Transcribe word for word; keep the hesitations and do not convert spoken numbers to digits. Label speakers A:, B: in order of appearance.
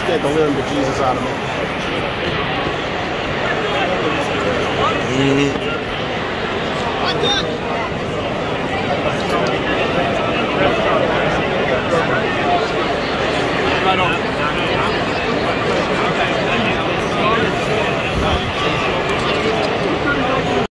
A: scared the living bejesus out of me.
B: Mm-hmm.